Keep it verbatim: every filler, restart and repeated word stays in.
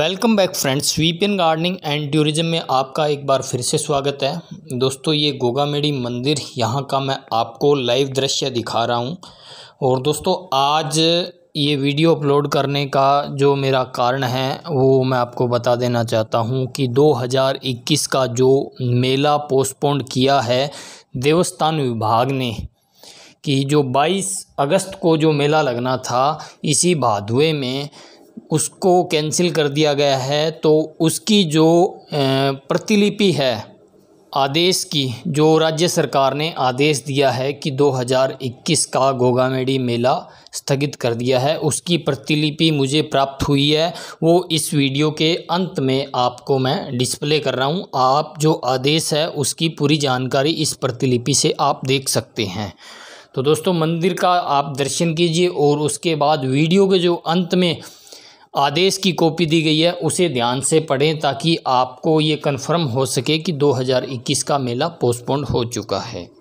Welcome back friends, sweeping gardening and tourism में आपका एक बार फिर से स्वागत है। दोस्तों, ये गोगामेडी मंदिर यहाँ का मैं आपको लाइव दृश्य दिखा रहा हूँ। और दोस्तों, आज ये वीडियो अपलोड करने का जो मेरा कारण है वो मैं आपको बता देना चाहता हूँ कि दो हज़ार इक्कीस का जो मेला पोस्टपोन्ड किया है देवस्थान विभाग ने, कि जो बाईस अगस्त को जो मेला लगना था इसी भादवे में, उसको कैंसिल कर दिया गया है। तो उसकी जो प्रतिलिपि है आदेश की, जो राज्य सरकार ने आदेश दिया है कि दो हज़ार इक्कीस का गोगामेडी मेला स्थगित कर दिया है, उसकी प्रतिलिपि मुझे प्राप्त हुई है। वो इस वीडियो के अंत में आपको मैं डिस्प्ले कर रहा हूँ। आप जो आदेश है उसकी पूरी जानकारी इस प्रतिलिपि से आप देख सकते हैं। तो दोस्तों, मंदिर का आप दर्शन कीजिए और उसके बाद वीडियो के जो अंत में आदेश की कॉपी दी गई है उसे ध्यान से पढ़ें, ताकि आपको ये कन्फर्म हो सके कि दो हज़ार इक्कीस का मेला पोस्टपोन्ड हो चुका है।